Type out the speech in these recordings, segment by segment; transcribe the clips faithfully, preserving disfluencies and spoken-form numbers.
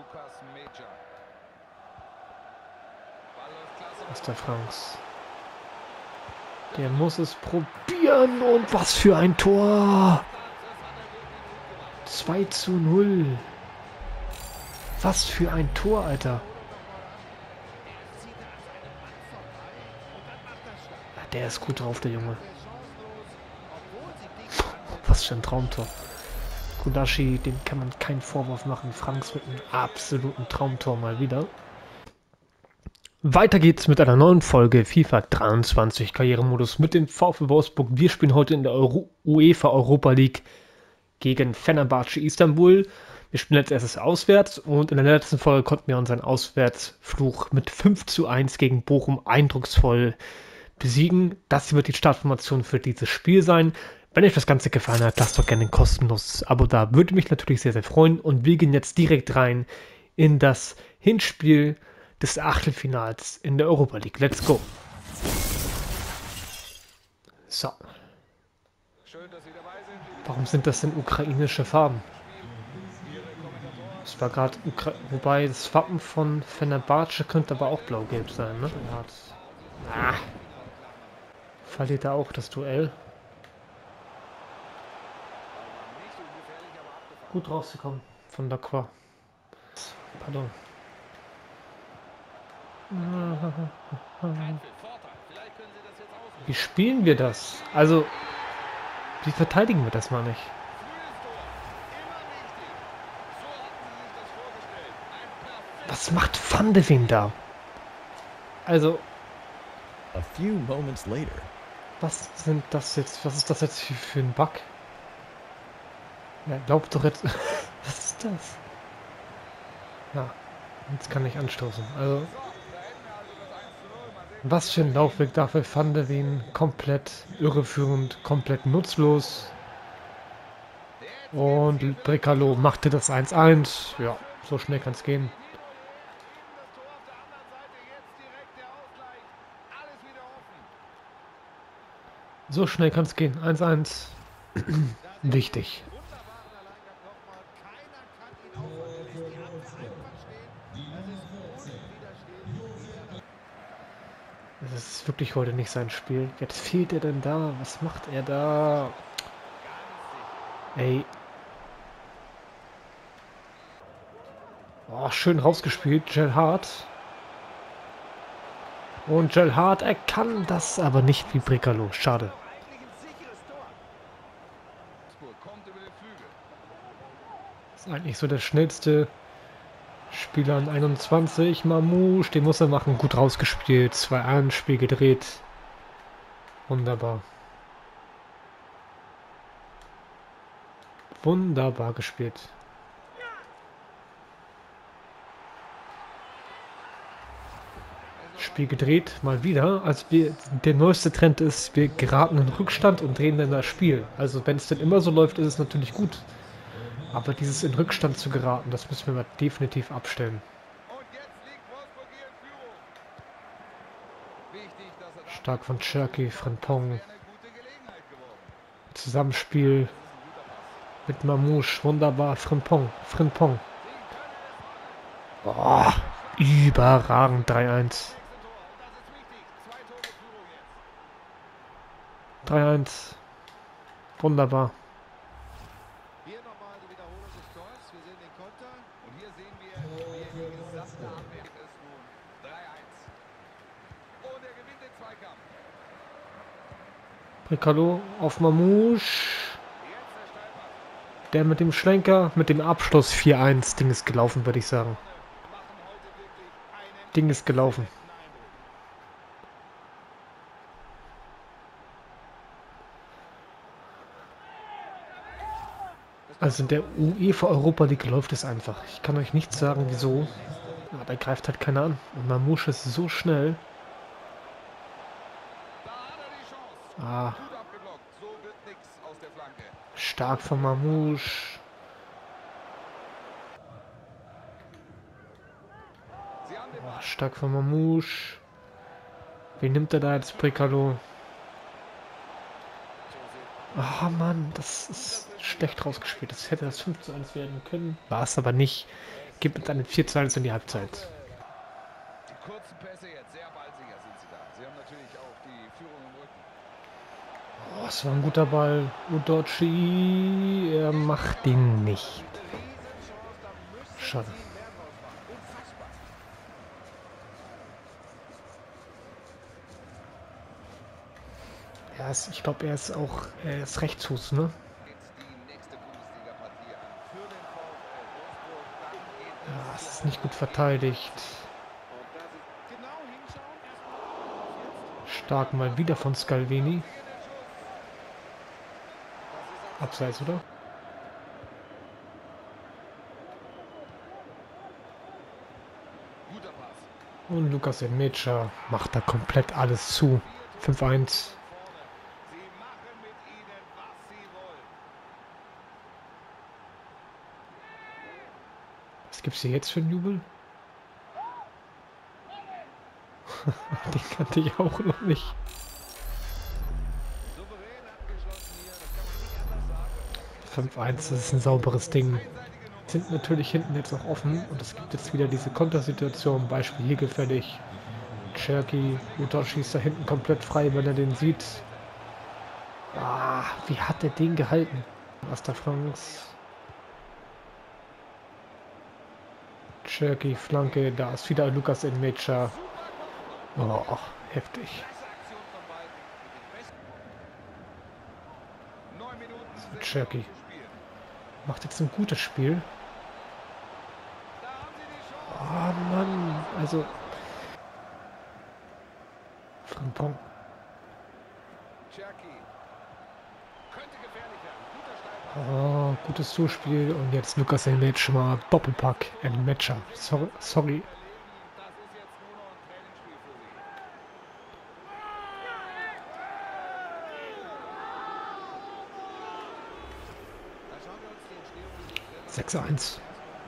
Das ist der Franks. Der muss es probieren. Und was für ein Tor! zwei zu null. Was für ein Tor, Alter. Der ist gut drauf, der Junge. Was für ein Traumtor. Gulaschi, dem kann man keinen Vorwurf machen. Franks mit einem absoluten Traumtor mal wieder. Weiter geht's mit einer neuen Folge FIFA dreiundzwanzig Karrieremodus mit dem VfL Wolfsburg. Wir spielen heute in der Euro UEFA Europa League gegen Fenerbahce Istanbul. Wir spielen als erstes auswärts und in der letzten Folge konnten wir unseren Auswärtsfluch mit fünf zu eins gegen Bochum eindrucksvoll besiegen. Das wird die Startformation für dieses Spiel sein. Wenn euch das Ganze gefallen hat, lasst doch gerne ein kostenloses Abo da. Würde mich natürlich sehr, sehr freuen. Und wir gehen jetzt direkt rein in das Hinspiel des Achtelfinals in der Europa League. Let's go. So. Warum sind das denn ukrainische Farben? Das war gerade Ukra wobei das Wappen von Fenerbahce könnte aber auch blau-gelb sein, ne? Ah. Verliert er auch das Duell. Gut rausgekommen von Lacroix. Pardon. Wie spielen wir das? Also, wie verteidigen wir das mal nicht? Was macht Van de Ven da? Also, A few moments later. Was sind das jetzt? Was ist das jetzt für, für ein Bug? Ja, glaubt doch jetzt. Was ist das? Ja, jetzt kann ich anstoßen. Also, was für ein Laufweg dafür Van de Ven, komplett irreführend, komplett nutzlos. Und Brekalo machte das eins eins. Ja, so schnell kann es gehen. So schnell kann es gehen. eins eins. Wichtig. Das ist wirklich heute nicht sein Spiel. Jetzt fehlt er denn da? Was macht er da? Ey. Oh, schön rausgespielt. Gelhardt. Und Gelhardt, er kann das aber nicht wie Brekalo. Schade. Das ist eigentlich so der schnellste Spieler an einundzwanzig. Mamouche, den muss er machen. Gut rausgespielt. zwei eins, Spiel gedreht. Wunderbar. Wunderbar gespielt. Spiel gedreht, mal wieder. Also wir, der neueste Trend ist, wir geraten in Rückstand und drehen dann das Spiel. Also wenn es denn immer so läuft, ist es natürlich gut. Aber dieses in Rückstand zu geraten, das müssen wir mal definitiv abstellen. Stark von Cherki, Frimpong. Zusammenspiel mit Mamouche, wunderbar. Frimpong, Frimpong. Oh, überragend, drei eins. drei eins. Wunderbar. Hier nochmal die Wiederholung des Tors. Wir sehen den Konter und hier sehen wir, wie er die gesamte Abwehr ist nun drei eins. Und er gewinnt den Zweikampf. Brekalo auf Mamouche. Der mit dem Schlenker, mit dem Abschluss vier eins. Ding ist gelaufen, würde ich sagen. Ding ist gelaufen. Also in der UEFA Europa League läuft es einfach. Ich kann euch nicht sagen, wieso. Aber da greift halt keiner an. Und Mamouche ist so schnell. Ah. Stark von Mamouche. Oh, stark von Mamouche. Wen nimmt er da jetzt? Brekalo. Ah, Mann, das ist schlecht rausgespielt. Das hätte das fünf zu eins werden können. War es aber nicht. Geht mit einem vier zu eins in die Halbzeit. Die kurzen Pässe jetzt, sehr ballsicher sind sie da. Sie haben natürlich auch die Führung im Rücken. Oh, das war ein guter Ball. Udochi, er macht den nicht. Schade. Ja, es- ich glaube, er ist auch, er ist Rechtsfuß, ne? Die nächste Bundesliga-Partie an. Für den VfL Wolfsburg, dann geht es Ja, es ist nicht gut verteidigt. Und da sie genau hinschauen, erstmal auf jetzt. Stark mal wieder von Scalvini. Gegen den Schuss. Abseits, oder? Guter Pass. Und Lukas Enmecha macht da komplett alles zu. fünf eins. Sie machen mit ihnen, was sie wollen. Was gibt's hier jetzt für einen Jubel? Den kannte ich auch noch nicht. Souverän abgeschlossen hier, das kann man nicht anders sagen. fünf eins, das ist ein sauberes Ding. Sind natürlich hinten jetzt noch offen und es gibt jetzt wieder diese Kontersituation. Beispiel hier gefällig. Cherky, Udochi ist da hinten komplett frei, wenn er den sieht. Ah, wie hat er den gehalten? Asta Franks. Cherky, Flanke, da ist wieder Lukas Enmecha. Oh, heftig. Klasse Aktion von beiden. Mit den besten. Neun Minuten sind Cherky noch zu spielen. macht jetzt ein gutes Spiel. Da haben sie die Chance. Oh Mann, also. Frimpong. Cherky. Könnte gefährlich werden. Guter Steilpass. Oh, gutes Zuspiel. Und jetzt Lukas Enmecha mal Doppelpack. Enmecha. Sorry. sorry. Erleben, das ist jetzt nur noch ein Trainingsspiel für sie. Da schauen wir uns die Entstehung sechs eins.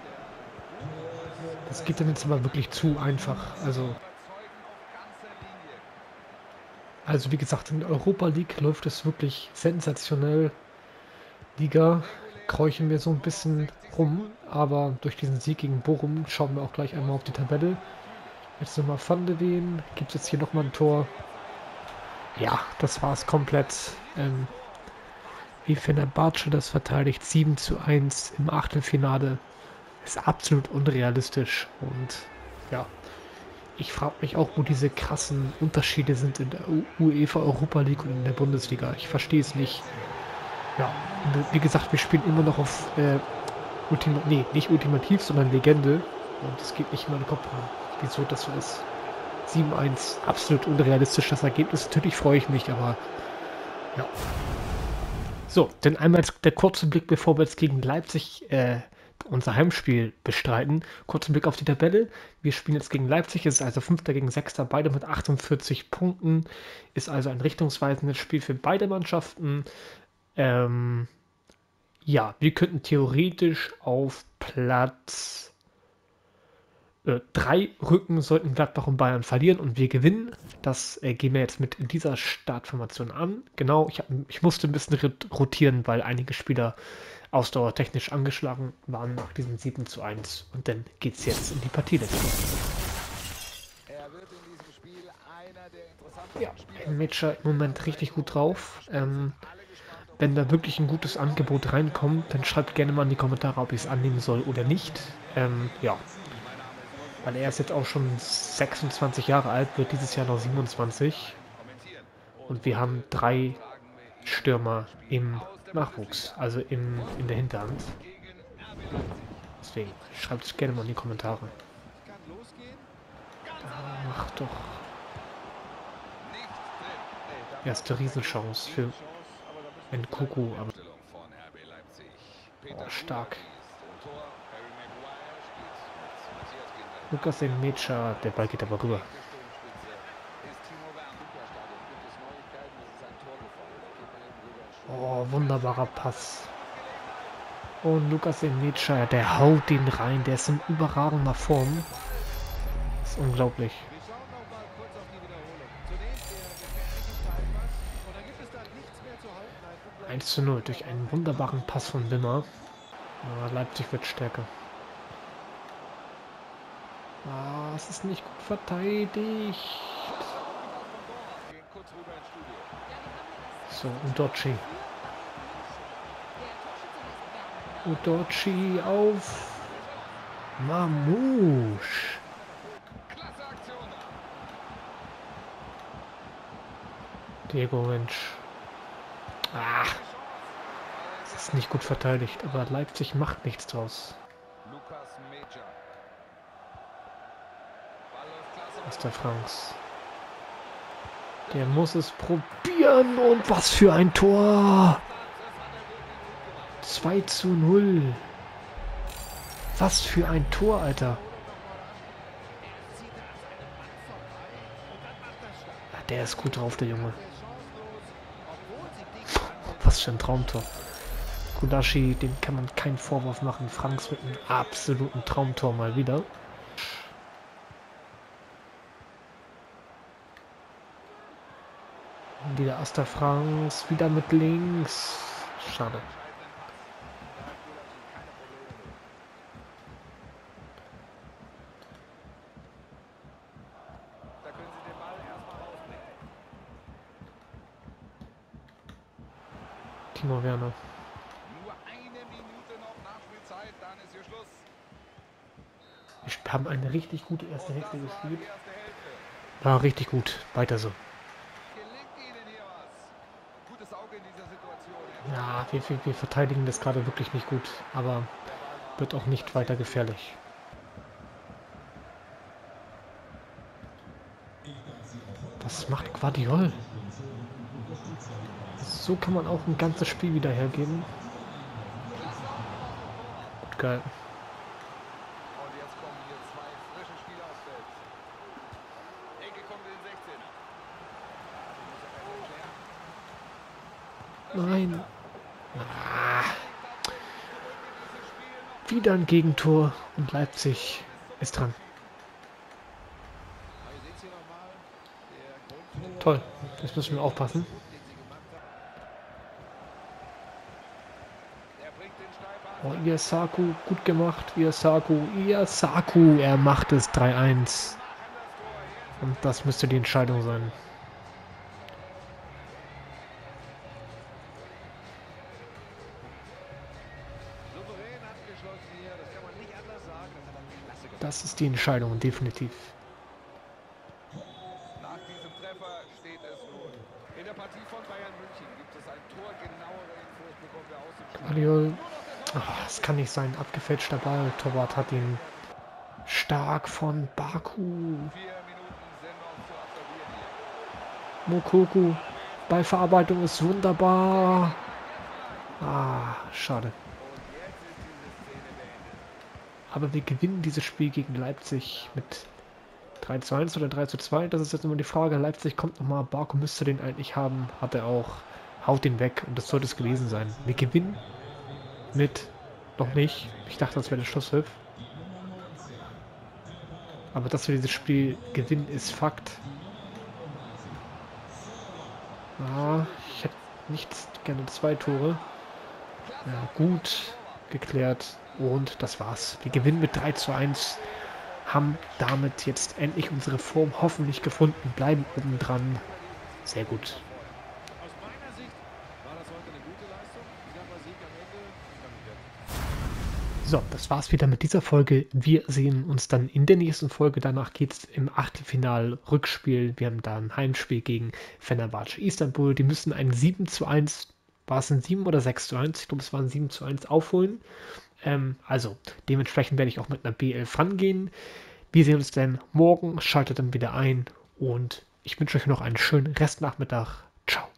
Das geht dann jetzt aber wirklich zu einfach. Also, überzeugen auf ganzer Linie. also wie gesagt, in der Europa League läuft es wirklich sensationell. Liga kräuchen wir so ein bisschen rum, aber durch diesen Sieg gegen Bochum schauen wir auch gleich einmal auf die Tabelle. Jetzt nochmal Van de Ven. Gibt es jetzt hier nochmal ein Tor? Ja, das war es komplett. Ähm, wie Fenerbahce das verteidigt. sieben zu eins im Achtelfinale. Ist absolut unrealistisch. Und ja, ich frage mich auch, wo diese krassen Unterschiede sind in der U- UEFA Europa League und in der Bundesliga. Ich verstehe es nicht. Ja, und wie gesagt, wir spielen immer noch auf äh, Ultima nee, nicht Ultimativ, sondern Legende. Und es geht nicht in meinen Kopf rein, wieso das so ist. sieben eins, absolut unrealistisch das Ergebnis. Natürlich freue ich mich, aber ja. So, dann einmal jetzt der kurze Blick, bevor wir jetzt gegen Leipzig äh, unser Heimspiel bestreiten. Kurzer Blick auf die Tabelle. Wir spielen jetzt gegen Leipzig, es ist also Fünfter gegen Sechster, beide mit achtundvierzig Punkten. Ist also ein richtungsweisendes Spiel für beide Mannschaften. Ähm, ja, wir könnten theoretisch auf Platz drei rücken, sollten Gladbach und Bayern verlieren und wir gewinnen. Das äh, gehen wir jetzt mit dieser Startformation an. Genau, ich, hab, ich musste ein bisschen rotieren, weil einige Spieler ausdauertechnisch angeschlagen waren nach diesem sieben zu eins. Und dann geht es jetzt in die Partie. Er wird in diesem Spiel einer der interessantesten Ja, Spieler. Enmecha im Moment richtig gut drauf. Ähm, wenn da wirklich ein gutes Angebot reinkommt, dann schreibt gerne mal in die Kommentare, ob ich es annehmen soll oder nicht. Ähm, ja, weil er ist jetzt auch schon sechsundzwanzig Jahre alt, wird dieses Jahr noch siebenundzwanzig. Und wir haben drei Stürmer im Nachwuchs, also im, in der Hinterhand. Deswegen schreibt es gerne mal in die Kommentare. Kann losgehen. Ach doch, Nicht drin. Nee, da erste Riesenchance für Chance, aber da müssen Nkunku, aber Stellung von R B Leipzig. Peter oh, stark. Guler ist im Tor. Harry Maguire spielt mit Matthias Ginter. Lukas Enmecha, der Ball geht aber rüber. Sturmspitze ist Timo Werner. Olympiastadion gibt es Neuigkeiten, es ist ein Tor gefallen. Da geht man eben rüber ins Studio. Oh, wunderbarer Pass. Und Lukas Enmecha, der haut den rein, der ist in überragender Form. Das ist unglaublich. Wir schauen noch mal kurz auf die Wiederholung. Zunächst der gefährliche Steilpass und dann gibt es da nichts mehr zu halten. Ein unglaublich eins zu null durch einen wunderbaren Pass von Wimmer. Ja, Leipzig wird stärker. Ah, es ist nicht gut verteidigt. Gehen kurz rüber ins Studio. So, Udochi. Udochi auf Mamouche. Klasse Aktion. Diego Mensch. Ah, es ist nicht gut verteidigt, aber Leipzig macht nichts draus. Lukas Major. Ball läuft klasse. Mister Franks. Der muss es probieren und was für ein Tor! zwei zu null. Was für ein Tor, Alter. Ja, der ist gut drauf, der Junge. Was für ein Traumtor. Gulaschi, dem kann man keinen Vorwurf machen. Franks mit einem absoluten Traumtor mal wieder. Wieder Asta Franks, wieder mit links. Schade. Da können Sie den Ball erstmal rausnehmen. Timo Werner. Nur eine Minute noch Nachspielzeit, dann ist hier Schluss. Wir haben eine richtig gute erste Und Hälfte das war gespielt. die erste Hälfte. War richtig gut. Weiter so. Gelingt Ihnen hier was? Gutes Auge in dieser Situation. Ja, wir, wir, wir verteidigen das gerade wirklich nicht gut. Aber wird auch nicht weiter gefährlich. Was macht Guardiol? So kann man auch ein ganzes Spiel wieder hergeben. Gut, geil. Und jetzt kommen hier zwei frische Spieler aufs Feld. Ecke kommt in den sechzehner. Nein. Ah. Wieder ein Gegentor und Leipzig ist dran. Toll. Jetzt müssen wir aufpassen. Er bringt den Stein an. Oh, Iasaku, gut gemacht. Iasaku, Iasaku, er macht es drei eins. Und das müsste die Entscheidung sein. Souverän abgeschlossen hier, das kann man nicht anders sagen. Das hat er klasse gemacht. Das ist die Entscheidung, definitiv. Nach diesem Treffer steht es nun. In der Partie von Bayern München gibt es ein Tor. Genauere Infos bekommen wir aus dem Spiel. Guardiol. Ach, das kann nicht sein. Abgefälschter Ball. Torwart hat ihn stark von Baku. Vier Minuten sind noch zu absolvieren hier. Mokoku. Ballverarbeitung ist wunderbar. Ah, schade. Und jetzt ist diese Szene beendet. Aber wir gewinnen dieses Spiel gegen Leipzig mit drei zu eins oder drei zu zwei. Das ist jetzt immer die Frage. Leipzig kommt nochmal. Baku müsste den eigentlich haben. Hat er auch. Haut den weg. Und das sollte es gewesen sein. Wir gewinnen mit noch nicht. Ich dachte, das wäre der Schlusspfiff. Aber dass wir dieses Spiel gewinnen, ist Fakt. Ah, ich hätte nicht gerne zwei Tore. Ja, gut geklärt. Und das war's. Wir gewinnen mit drei zu eins. Haben damit jetzt endlich unsere Form hoffentlich gefunden. Bleiben oben dran. Sehr gut. Aus meiner Sicht war das heute eine gute Leistung. Ich sag mal, Sieg am Ende kann ich So, das war's wieder mit dieser Folge. Wir sehen uns dann in der nächsten Folge. Danach geht's im Achtelfinal-Rückspiel. Wir haben da ein Heimspiel gegen Fenerbahce Istanbul. Die müssen ein sieben zu eins, war es ein sieben oder sechs zu eins? Ich glaube, es war ein sieben zu eins aufholen. Ähm, also, dementsprechend werde ich auch mit einer B elf rangehen. Wir sehen uns dann morgen. Schaltet dann wieder ein. Und ich wünsche euch noch einen schönen Restnachmittag. Ciao.